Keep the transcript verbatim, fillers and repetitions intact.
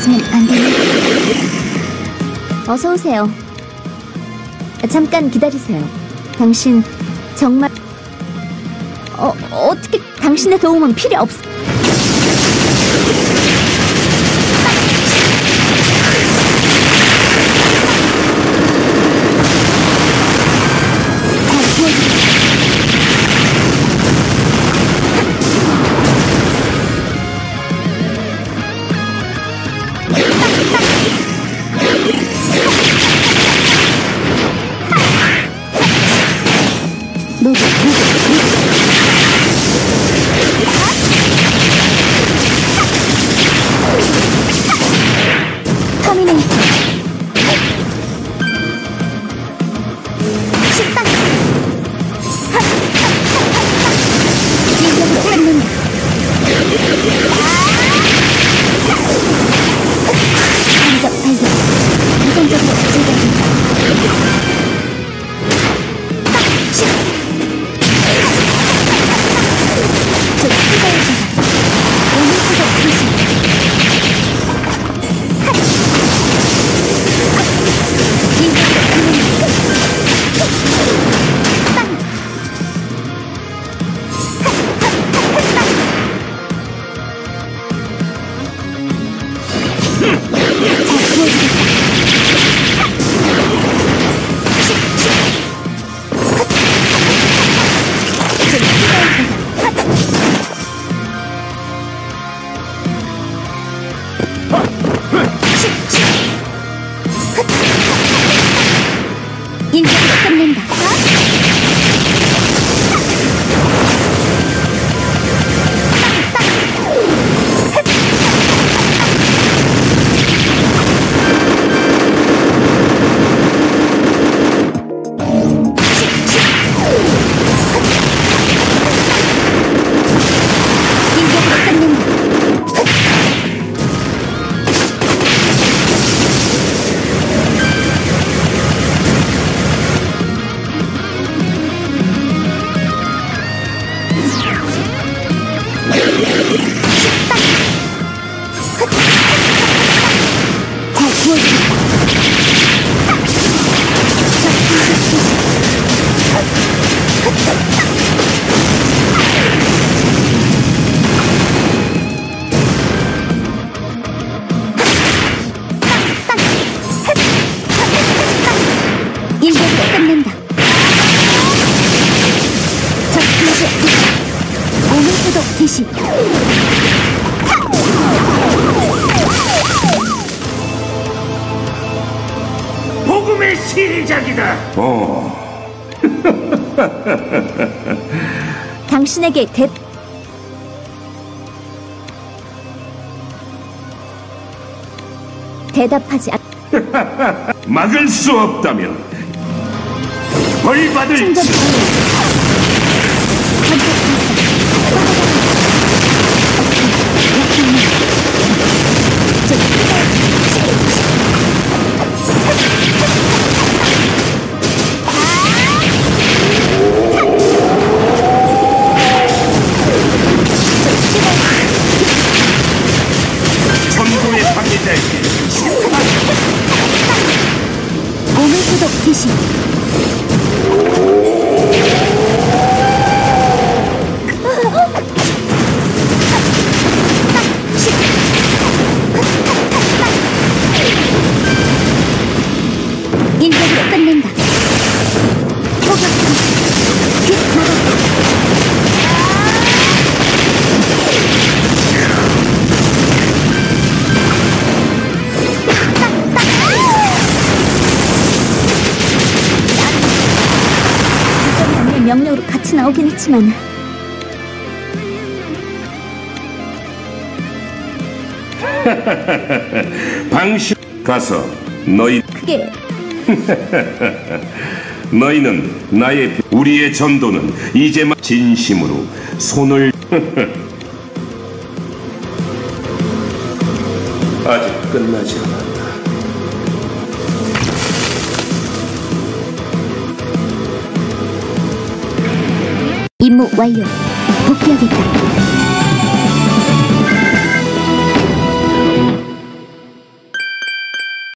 가시면 안 돼요. 어서 오세요. 잠깐 기다리세요. 당신 정말 어 어떻게 당신의 도움은 필요 없. 복음의 시작이다. 어. 당신에게 대 대답하지 않. 막을 수 없다면 벌 받을. 천국의 방해자에게 몸의 소독 기시. 인격으로 끝낸다. 포격 깃 막았다. 명령으로 같이 나오긴 했지만 방심 가서 너희 그게 너희는 나의 우리의 전도는 이제만 진심으로 손을 아직 끝나지 않았다. 임무 완료. 복귀하겠다.